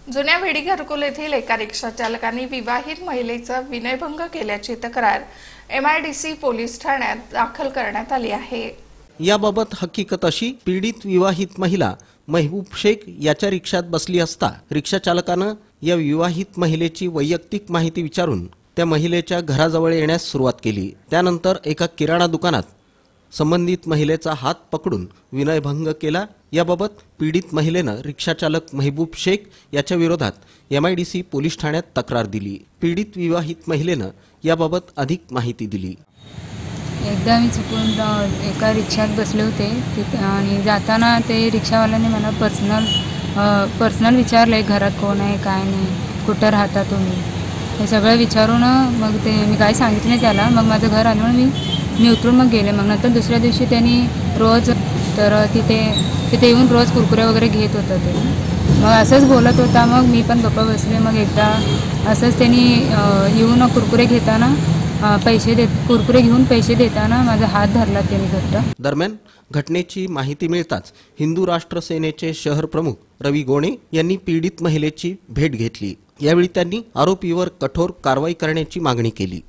जुन्या वेडी घरकुल येथील एका रिक्षा चालकाने विवाहित महिलेचा विनयभंग केल्याची तक्रार MIDC पोलीस ठाण्यात दाखल करण्यात आली आहे। याबाबत हकीकत अशी, पीडित विवाहित महिला महबूब शेख याच्या रिक्षात बसली असता रिक्षा चालकानं या विवाहित महिलेची वैयक्तिक माहिती विचारून त्या महिलेच्या घराजवळ येण्यास सुरुवात केली। त्यानंतर एका किराणा दुकानात संबंधित महिलेचा हात पकडून विनयभंग केला। याबाबत पीडित महिलेनं रिक्षा चालक महबूब शेख याच्या विरोधात MIDC पोलीस ठाण्यात तक्रार दिली। पीडित विवाहित महिलेनं याबाबत अधिक माहिती दिली। एकदा मी चुकून एका रिक्षात बसले होते आणि जाताना ते रिक्षावाल्याने मला पर्सनल विचारले, घरात कोण आहे काय नाही, कुठं राहता तुम्ही, हे सगळं विचारून मग ते मी काय सांगितलं नाही त्याला। मग माझं घर आलं, मी उतरून मग गेले। मग नंतर दुसऱ्या दिवशी त्यांनी रोज तर तिथे येऊन रोज कुरकुरे वगैरे घेत होता ते। मग असंच बोलत होता, मग मी पण गप्पा बसले। मग एकदा असंच त्यांनी येऊन कुरकुरे घेताना कुरकुरे घेऊन पैसे देताना माझा हात धरला त्यांनी घट्ट। दरम्यान घटनेची माहिती मिळताच हिंदू राष्ट्र सेनेचे शहर प्रमुख रवी गोणे यांनी पीडित महिलेची भेट घेतली। यावेळी त्यांनी आरोपीवर कठोर कारवाई करण्याची मागणी केली।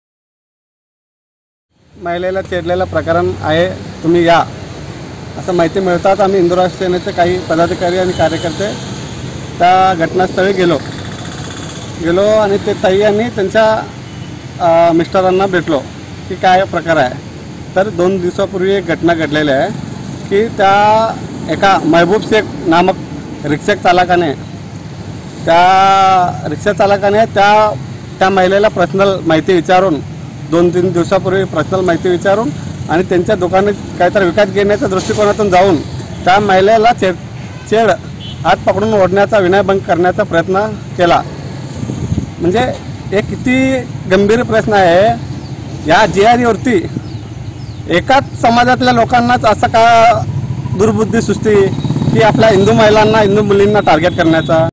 महिलेला छेडलेला प्रकरण आहे, तुम्ही या असं माहिती मिळताच आम्ही हिंदू राष्ट्र सेनेचे काही पदाधिकारी आणि कार्यकर्ते त्या घटनास्थळी गेलो आणि ते ताई आणि त्यांच्या मिस्टरांना भेटलो की काय प्रकार आहे। तर 2 दिवसापूर्वी एक घटना घडलेली आहे की त्या एका महबूब शेख नामक रिक्षा चालकाने त्या महिलेला पर्सनल माहिती विचारून 2-3 दिवसापूर्वी पर्सनल माहिती विचारून आणि त्यांच्या दुकानात काहीतरी विकत घेण्याच्या दृष्टिकोनातून जाऊन त्या महिलेला छेड हात पकडून ओढण्याचा विनयभंग करण्याचा प्रयत्न केला। म्हणजे हे किती गंभीर प्रश्न आहे। या जिहादीवरती एकाच समाजातल्या लोकांनाच असं का दुर्बुद्धी सुचते की आपल्या हिंदू महिलांना, हिंदू मुलींना टार्गेट करण्याचा।